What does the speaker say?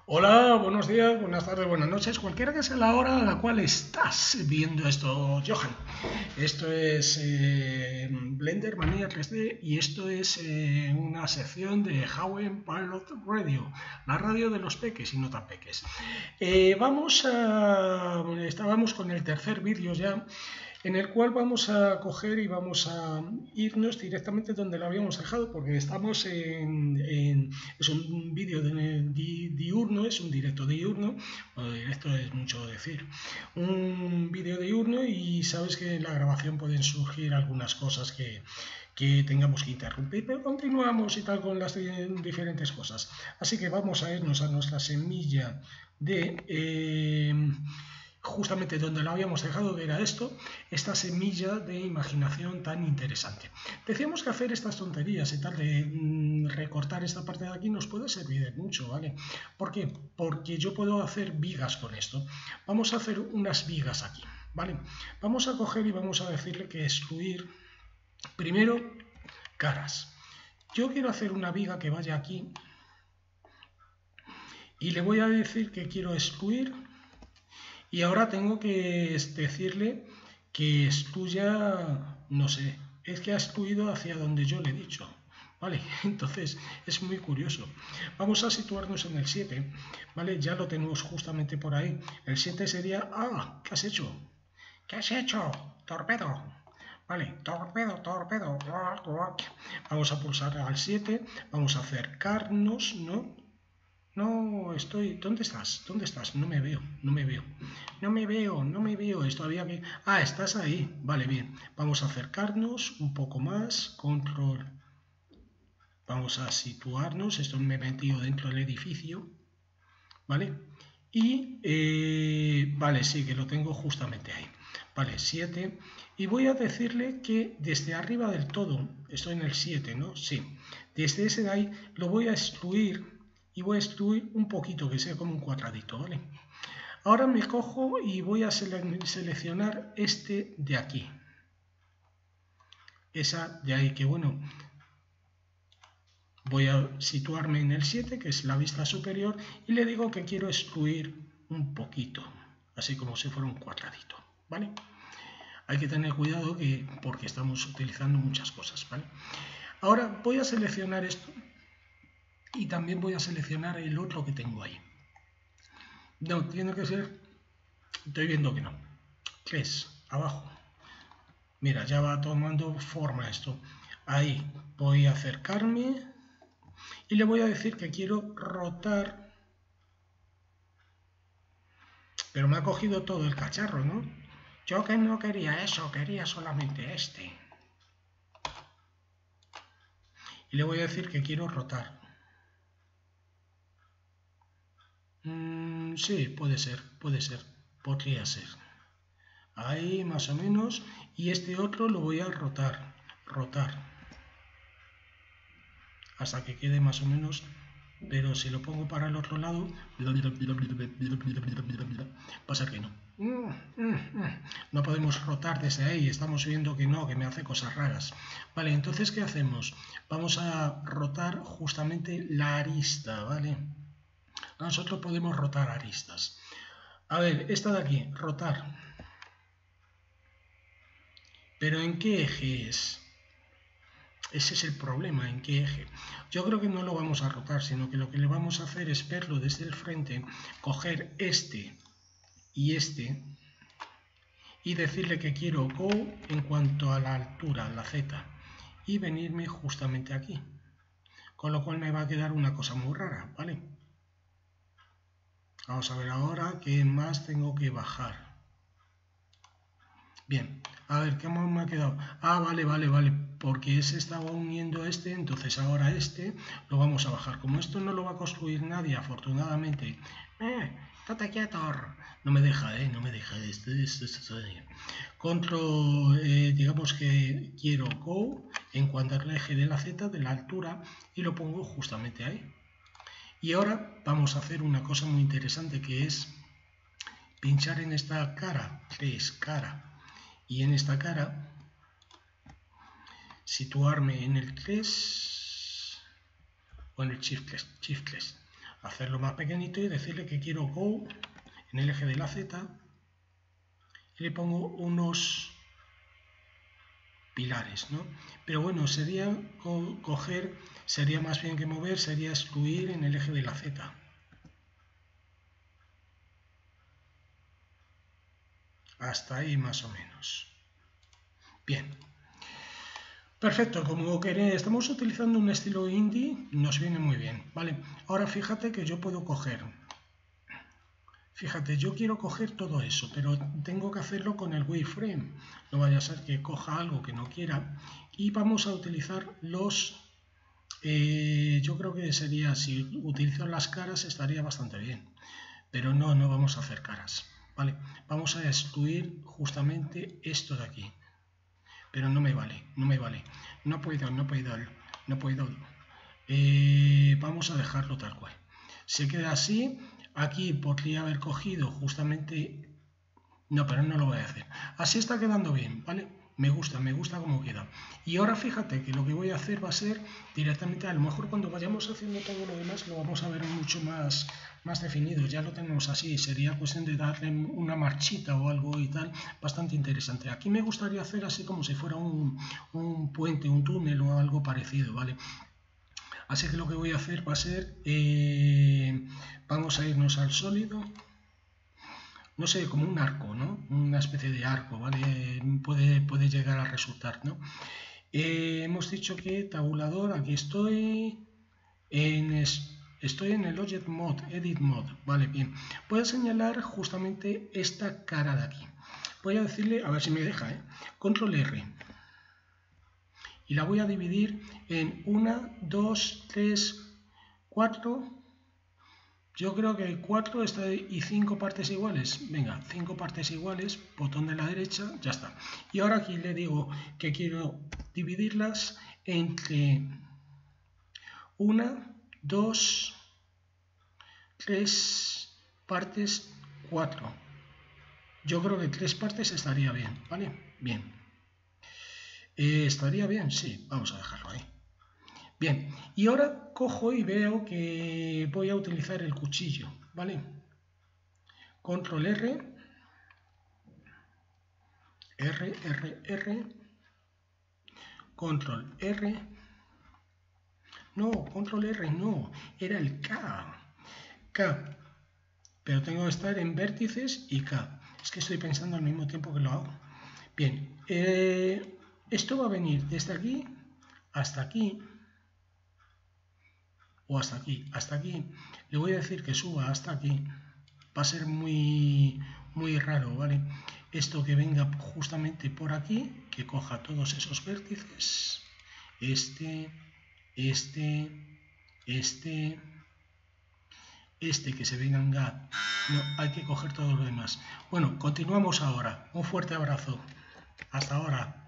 Hola, buenos días, buenas tardes, buenas noches, cualquiera que sea la hora a la cual estás viendo esto, Johan. Esto es Blender Manía 3D y esto es una sección de Howen Pilot Radio, la radio de los peques y no tan peques. Estábamos con el tercer vídeo ya, en el cual vamos a coger y vamos a irnos directamente donde lo habíamos dejado, porque estamos es un vídeo diurno, es un directo diurno, bueno, directo es mucho decir, un vídeo diurno, y sabes que en la grabación pueden surgir algunas cosas que tengamos que interrumpir, pero continuamos y tal con las diferentes cosas. Así que vamos a irnos a nuestra semilla de justamente donde lo habíamos dejado, que era esta semilla de imaginación tan interesante. Decíamos que hacer estas tonterías y tal, de recortar esta parte de aquí, nos puede servir de mucho, ¿vale? ¿Por qué? Porque yo puedo hacer vigas con esto. Vamos a hacer unas vigas aquí, ¿vale? Vamos a coger y vamos a decirle que excluir primero caras. Yo quiero hacer una viga que vaya aquí y le voy a decir que quiero excluir. Y ahora tengo que decirle que excluya, no sé, es que ha excluido hacia donde yo le he dicho. ¿Vale? Entonces es muy curioso. Vamos a situarnos en el 7, ¿vale? Ya lo tenemos justamente por ahí. El 7 sería, ¿qué has hecho? ¿Qué has hecho? Torpedo. Vale, torpedo, torpedo. Vamos a pulsar al 7, vamos a acercarnos, ¿no? No, estoy... ¿Dónde estás? ¿Dónde estás? No me veo, no me veo. No me veo, no me veo. Esto había que... estás ahí. Vale, bien. Vamos a acercarnos un poco más. Control. Vamos a situarnos. Esto me he metido dentro del edificio. ¿Vale? Y... vale, sí, que lo tengo justamente ahí. Vale, 7. Y voy a decirle que desde arriba del todo, estoy en el 7, ¿no? Sí. Desde ese de ahí lo voy a excluir. Y voy a excluir un poquito, que sea como un cuadradito, ¿vale? Ahora me cojo y voy a seleccionar este de aquí. Esa de ahí, que bueno, voy a situarme en el 7, que es la vista superior, y le digo que quiero excluir un poquito, así como si fuera un cuadradito, ¿vale? Hay que tener cuidado porque estamos utilizando muchas cosas, ¿vale? Ahora voy a seleccionar esto y también voy a seleccionar el otro que tengo ahí. No, tiene que ser... Estoy viendo que no. 3, abajo. Mira, ya va tomando forma esto. Ahí voy a acercarme y le voy a decir que quiero rotar. Pero me ha cogido todo el cacharro, ¿no? Yo que no quería eso, quería solamente este. Y le voy a decir que quiero rotar. Sí, puede ser, podría ser. Ahí más o menos. Y este otro lo voy a rotar, hasta que quede más o menos. Pero si lo pongo para el otro lado, pasa que no. No podemos rotar desde ahí, estamos viendo que no, que me hace cosas raras. Vale, entonces, ¿qué hacemos? Vamos a rotar justamente la arista, ¿vale? Nosotros podemos rotar aristas. A ver, esta de aquí, rotar. ¿Pero en qué eje es? Ese es el problema, ¿en qué eje? Yo creo que no lo vamos a rotar, sino que lo que le vamos a hacer es verlo desde el frente, coger este y este, y decirle que quiero go en cuanto a la altura, la Z, y venirme justamente aquí. Con lo cual me va a quedar una cosa muy rara, ¿vale? Vamos a ver ahora qué más tengo que bajar. Bien, a ver, ¿qué más me ha quedado? Vale, porque ese estaba uniendo a este, entonces ahora este lo vamos a bajar. Como esto no lo va a construir nadie, afortunadamente. Estate quieto. No me deja, no me deja. Esto. Control, digamos que quiero go en cuanto al eje de la Z, de la altura, y lo pongo justamente ahí. Y ahora vamos a hacer una cosa muy interesante, que es pinchar en esta cara, que es cara. Y en esta cara, situarme en el 3 o en el Shift 3. hacerlo más pequeñito y decirle que quiero Go en el eje de la Z y le pongo unos pilares, ¿no? Pero bueno, sería coger, sería más bien que mover, sería excluir en el eje de la Z. Hasta ahí más o menos. Bien. Perfecto, como estamos utilizando un estilo indie, nos viene muy bien, ¿vale? Ahora fíjate que yo puedo coger. Fíjate, yo quiero coger todo eso, pero tengo que hacerlo con el wireframe. No vaya a ser que coja algo que no quiera. Y vamos a utilizar los... yo creo que sería, si utilizo las caras estaría bastante bien. Pero no vamos a hacer caras, ¿vale? Vamos a excluir justamente esto de aquí. Pero no me vale. No puedo. Vamos a dejarlo tal cual. Se queda así. Aquí podría haber cogido justamente... No, pero no lo voy a hacer. Así está quedando bien, ¿vale? Me gusta cómo queda. Y ahora fíjate que lo que voy a hacer va a ser directamente, a lo mejor cuando vayamos haciendo todo lo demás lo vamos a ver mucho más definido. Ya lo tenemos así, sería cuestión de darle una marchita o algo y tal, bastante interesante. Aquí me gustaría hacer así como si fuera un puente, un túnel o algo parecido, ¿vale? Así que lo que voy a hacer va a ser, vamos a irnos al sólido. No sé, como un arco, ¿no? Una especie de arco, ¿vale? Puede llegar a resultar, ¿no? Hemos dicho que tabulador, aquí estoy en el Object Mode, Edit Mode, ¿vale? Bien. Voy a señalar justamente esta cara de aquí. Voy a decirle, a ver si me deja, Control R. Y la voy a dividir en 1, 2, 3, 4... Yo creo que hay 4 y 5 partes iguales. Venga, 5 partes iguales, botón de la derecha, ya está. Y ahora aquí le digo que quiero dividirlas entre 1, 2, 3 partes, 4. Yo creo que 3 partes estaría bien, ¿vale? Bien. ¿Estaría bien? Sí, vamos a dejarlo ahí. Bien, y ahora cojo y veo que voy a utilizar el cuchillo, ¿vale? Control R, Control R, no, Control R no, era el K, pero tengo que estar en vértices y K, es que estoy pensando al mismo tiempo que lo hago. Bien, esto va a venir desde aquí hasta aquí, o hasta aquí, le voy a decir que suba hasta aquí, va a ser muy raro, ¿vale? Esto que venga justamente por aquí, que coja todos esos vértices, este que se venga, no, hay que coger todo lo demás. Bueno, continuamos ahora, un fuerte abrazo, hasta ahora.